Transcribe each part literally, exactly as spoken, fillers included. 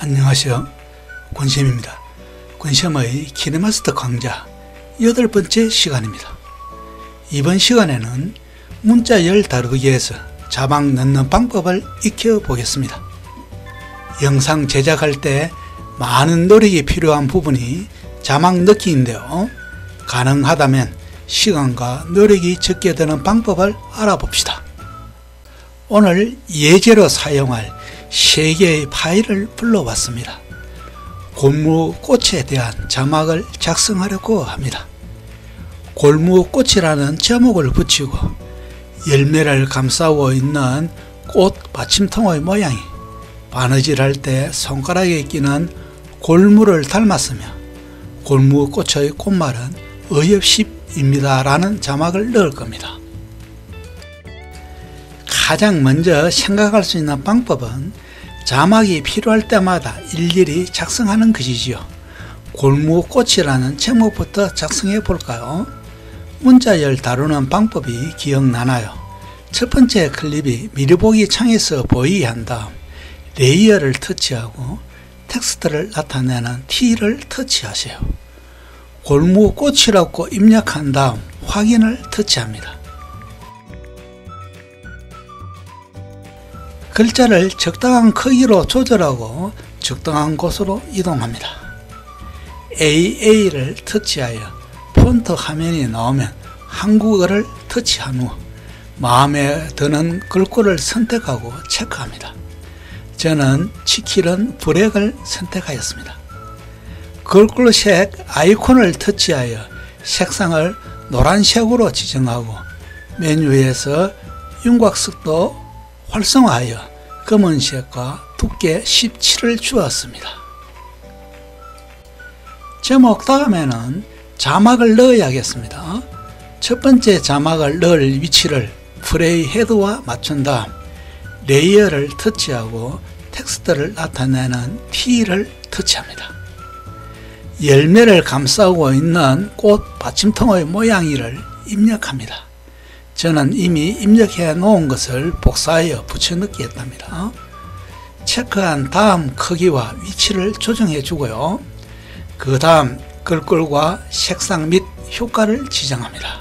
안녕하세요. 권시엠입니다. 권시엠의 키네마스터 강좌 여덟 번째 시간입니다. 이번 시간에는 문자열 다루기에서 자막 넣는 방법을 익혀보겠습니다. 영상 제작할 때 많은 노력이 필요한 부분이 자막 넣기인데요. 가능하다면 시간과 노력이 적게 드는 방법을 알아봅시다. 오늘 예제로 사용할 세 개의 파일을 불러왔습니다. 골무꽃에 대한 자막을 작성하려고 합니다. 골무꽃이라는 제목을 붙이고 열매를 감싸고 있는 꽃 받침통의 모양이 바느질할 때 손가락에 끼는 골무를 닮았으며 골무꽃의 꽃말은 의엽십입니다 라는 자막을 넣을 겁니다. 가장 먼저 생각할 수 있는 방법은 자막이 필요할 때마다 일일이 작성하는 것이지요. 골무꽃이라는 제목부터 작성해 볼까요? 문자열 다루는 방법이 기억나나요? 첫 번째 클립이 미리 보기 창에서 보이게 한 다음 레이어를 터치하고 텍스트를 나타내는 T를 터치하세요. 골무꽃이라고 입력한 다음 확인을 터치합니다. 글자를 적당한 크기로 조절하고 적당한 곳으로 이동합니다. 에이에이를 터치하여 폰트 화면이 나오면 한국어를 터치한 후 마음에 드는 글꼴을 선택하고 체크합니다. 저는 치키는 블랙을 선택하였습니다. 글꼴색 아이콘을 터치하여 색상을 노란색으로 지정하고 메뉴에서 윤곽석도 활성화하여 검은색과 두께 십칠을 주었습니다. 제목 다음에는 자막을 넣어야겠습니다. 첫 번째 자막을 넣을 위치를 프레이 헤드와 맞춘 다음 레이어를 터치하고 텍스트를 나타내는 T를 터치합니다. 열매를 감싸고 있는 꽃 받침통의 모양이를 입력합니다. 저는 이미 입력해 놓은 것을 복사하여 붙여넣기 했답니다. 체크한 다음 크기와 위치를 조정해 주고요. 그 다음 글꼴과 색상 및 효과를 지정합니다.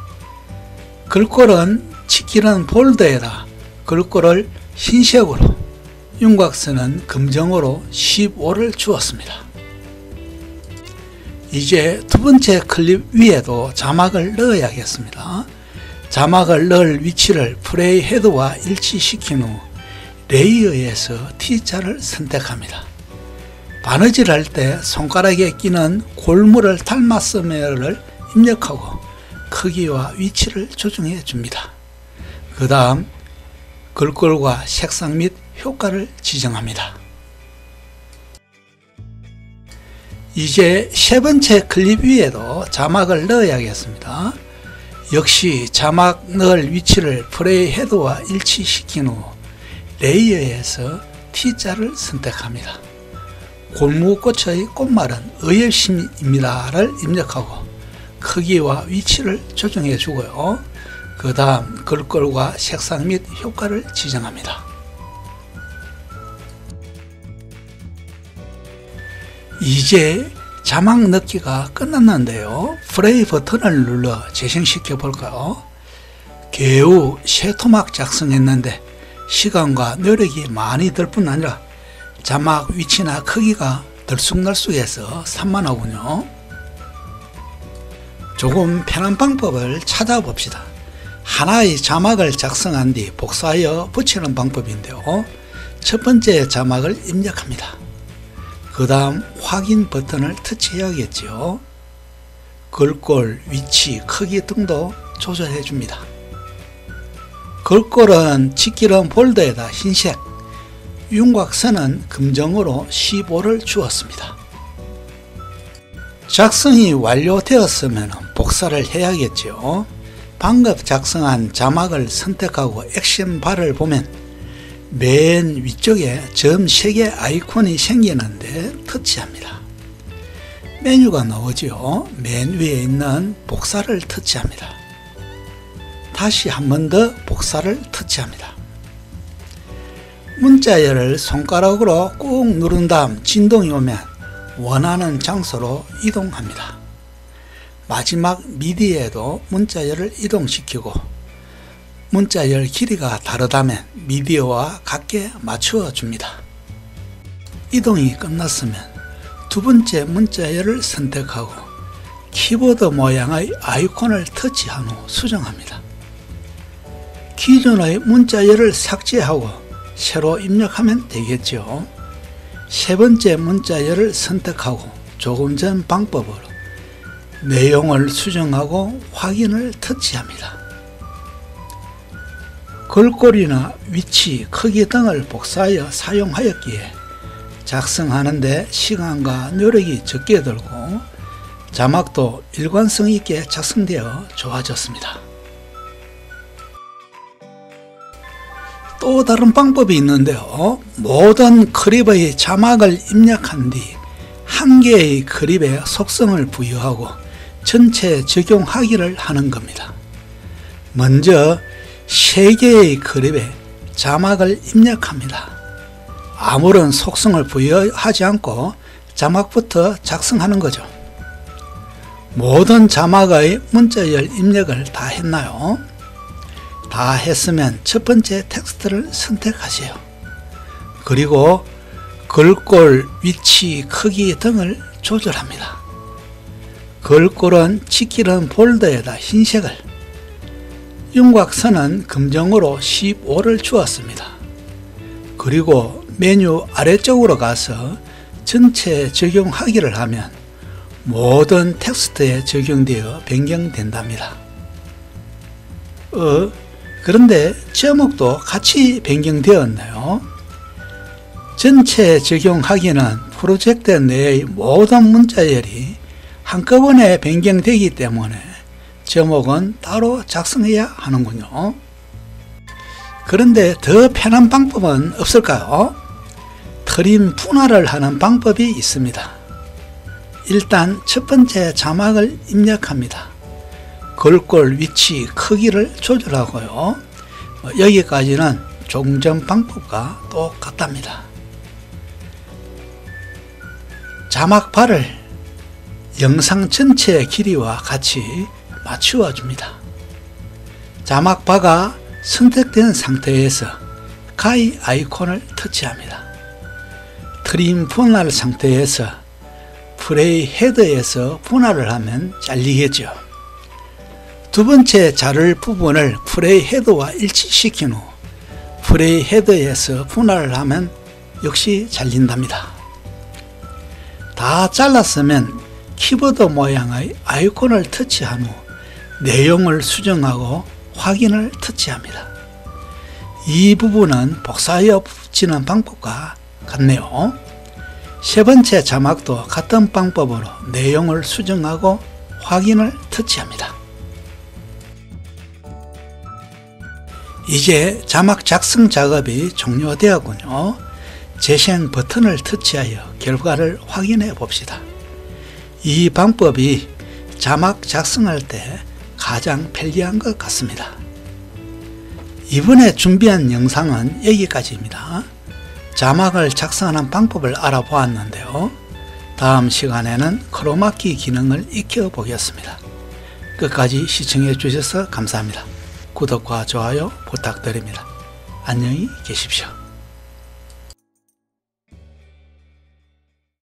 글꼴은 치키는 볼드에다 글꼴을 흰색으로, 윤곽선은 검정으로 십오를 주었습니다. 이제 두 번째 클립 위에도 자막을 넣어야겠습니다. 자막을 넣을 위치를 프레이 헤드와 일치시킨 후 레이어에서 T자를 선택합니다. 바느질할 때 손가락에 끼는 골무를 닮았음을 입력하고 크기와 위치를 조정해 줍니다. 그 다음 글꼴과 색상 및 효과를 지정합니다. 이제 세 번째 클립 위에도 자막을 넣어야겠습니다. 역시 자막 넣을 위치를 프레이 헤드와 일치시킨 후 레이어에서 T자를 선택합니다. 골무꽃의 꽃말은 의엽십입니다를 입력하고 크기와 위치를 조정해 주고요. 그 다음 글꼴과 색상 및 효과를 지정합니다. 이제 자막 넣기가 끝났는데요. 플레이 버튼을 눌러 재생시켜 볼까요? 겨우 세 토막 작성했는데 시간과 노력이 많이 들 뿐 아니라 자막 위치나 크기가 들쑥날쑥해서 산만하군요. 조금 편한 방법을 찾아봅시다. 하나의 자막을 작성한 뒤 복사하여 붙이는 방법인데요. 첫 번째 자막을 입력합니다. 그 다음 확인 버튼을 터치해야겠죠. 글꼴, 위치, 크기 등도 조절해 줍니다. 글꼴은 치키는 볼드에다 흰색, 윤곽선은 검정으로 십오를 주었습니다. 작성이 완료되었으면 복사를 해야겠죠. 방금 작성한 자막을 선택하고 액션바를 보면 맨 위쪽에 점 세 개 아이콘이 생기는데 터치합니다. 메뉴가 나오죠. 맨 위에 있는 복사를 터치합니다. 다시 한 번 더 복사를 터치합니다. 문자열을 손가락으로 꾹 누른 다음 진동이 오면 원하는 장소로 이동합니다. 마지막 미디에도 문자열을 이동시키고 문자열 길이가 다르다면 미디어와 같게 맞추어 줍니다. 이동이 끝났으면 두 번째 문자열을 선택하고 키보드 모양의 아이콘을 터치한 후 수정합니다. 기존의 문자열을 삭제하고 새로 입력하면 되겠죠. 세 번째 문자열을 선택하고 조금 전 방법으로 내용을 수정하고 확인을 터치합니다. 글꼴이나 위치, 크기 등을 복사하여 사용하였기에 작성하는데 시간과 노력이 적게 들고 자막도 일관성 있게 작성되어 좋아졌습니다. 또 다른 방법이 있는데요. 모든 클립의 자막을 입력한 뒤 한 개의 클립에 속성을 부여하고 전체 적용하기를 하는 겁니다. 먼저 세 개의 클립에 자막을 입력합니다. 아무런 속성을 부여하지 않고 자막부터 작성하는 거죠. 모든 자막의 문자열 입력을 다 했나요? 다 했으면 첫 번째 텍스트를 선택하세요. 그리고 글꼴, 위치, 크기 등을 조절합니다. 글꼴은 지키는 폴더에다 흰색을, 윤곽선은 검정으로 십오를 주었습니다. 그리고 메뉴 아래쪽으로 가서 전체 적용하기를 하면 모든 텍스트에 적용되어 변경된답니다. 어, 그런데 제목도 같이 변경되었네요. 전체 적용하기는 프로젝트 내의 모든 문자열이 한꺼번에 변경되기 때문에 제목은 따로 작성해야 하는군요. 그런데 더 편한 방법은 없을까요? 트림 분할을 하는 방법이 있습니다. 일단 첫 번째 자막을 입력합니다. 글꼴, 위치, 크기를 조절하고요. 여기까지는 조금 전 방법과 똑같답니다. 자막바를 영상 전체의 길이와 같이 맞추어 줍니다. 자막바가 선택된 상태에서 가위 아이콘을 터치합니다. 트림 분할 상태에서 프레이 헤더에서 분할을 하면 잘리겠죠. 두 번째 자를 부분을 프레이 헤더와 일치시킨 후 프레이 헤더에서 분할을 하면 역시 잘린답니다. 다 잘랐으면 키보드 모양의 아이콘을 터치한 후 내용을 수정하고 확인을 터치합니다. 이 부분은 복사하여 붙이는 방법과 같네요. 세 번째 자막도 같은 방법으로 내용을 수정하고 확인을 터치합니다. 이제 자막 작성 작업이 종료되었군요. 재생 버튼을 터치하여 결과를 확인해 봅시다. 이 방법이 자막 작성할 때 가장 편리한 것 같습니다. 이번에 준비한 영상은 여기까지입니다. 자막을 작성하는 방법을 알아보았는데요. 다음 시간에는 크로마키 기능을 익혀 보겠습니다. 끝까지 시청해 주셔서 감사합니다. 구독과 좋아요 부탁드립니다. 안녕히 계십시오.